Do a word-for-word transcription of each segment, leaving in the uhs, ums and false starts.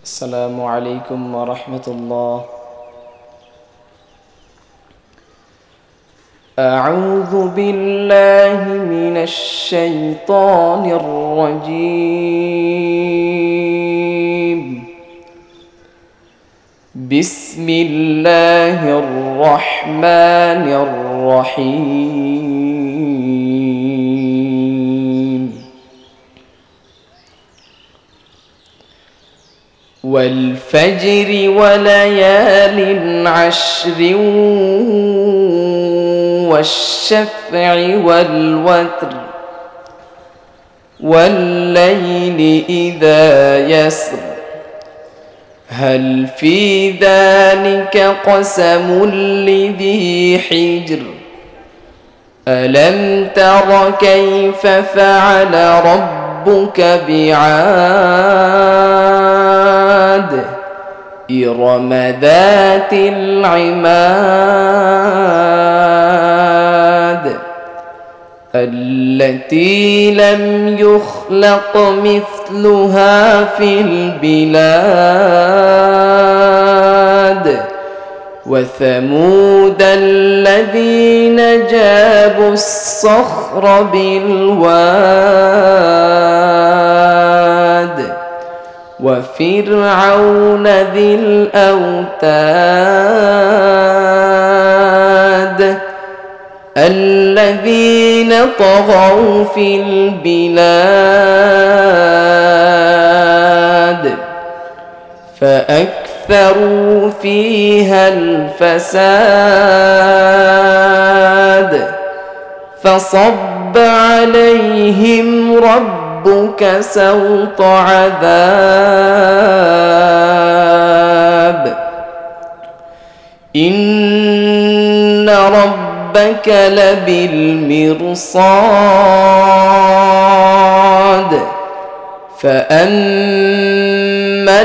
السلام عليكم ورحمة الله. أعوذ بالله من الشيطان الرجيم. بسم الله الرحمن الرحيم. والفجر وليال عشر والشفع والوتر والليل إذا يسر هل في ذلك قسم لذي حجر ألم تر كيف فعل ربك بعاد إرم ذات العماد التي لم يخلق مثلها في البلاد وثمود الذين جابوا الصخر بالواد وفرعون ذي الأوتاد الذين طغوا في البلاد فأكثروا فيها الفساد فصب عليهم ربك سوط عذاب إن ربك لبالمرصاد فأما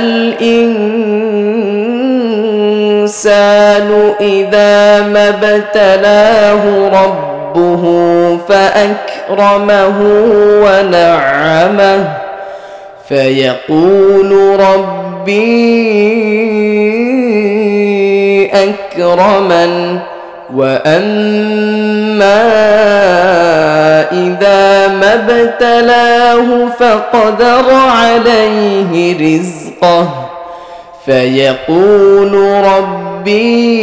الإنسان إذا ما ابتلاه ربه فأكرمه ونعمه فيقول ربي أكرمن وأما إذا ما ابتلاه فقدر عليه رزقه فيقول ربي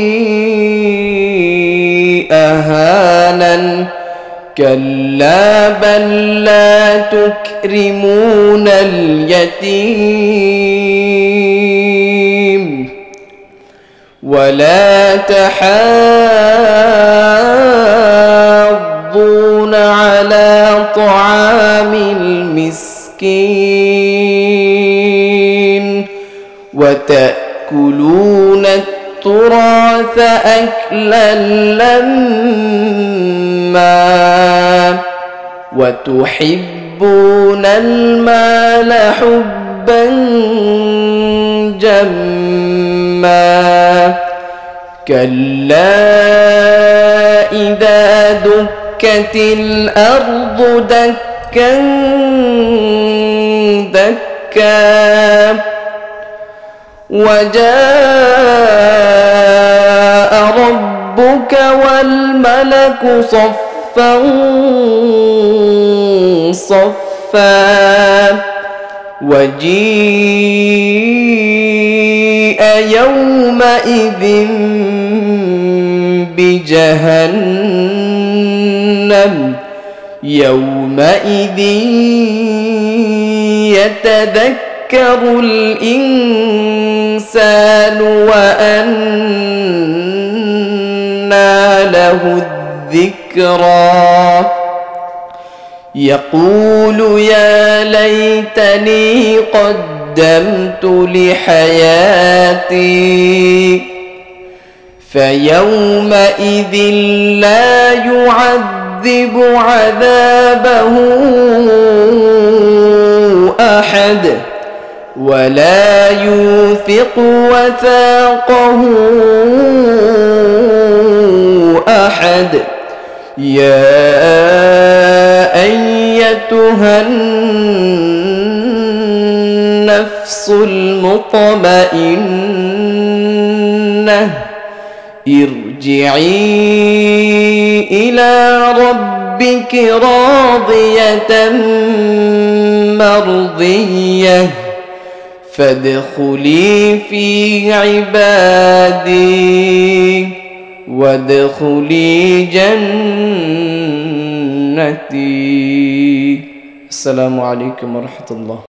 أهانن كلا بل لا تكرمون اليتيم ولا تحاضون على طعام المسكين وتأكلون التراث أكلا لما وتحبون المال حبا جما كلا إذا دكت الأرض دكا دكا وجاء ربك والملك صفا صفا وجيء يومئذ بجهنم يومئذ يتذكر الإنسان وأنى له الذكرى يقول يا ليتني قدمت لحياتي فيومئذ لا يعذب عذابه أحد ولا يوثق وثاقه أحد يا أيتها النفس النفس المطمئنة ارجعي إلى ربك راضية مرضية فادخلي في عبادي وادخلي جنتي. السلام عليكم ورحمة الله.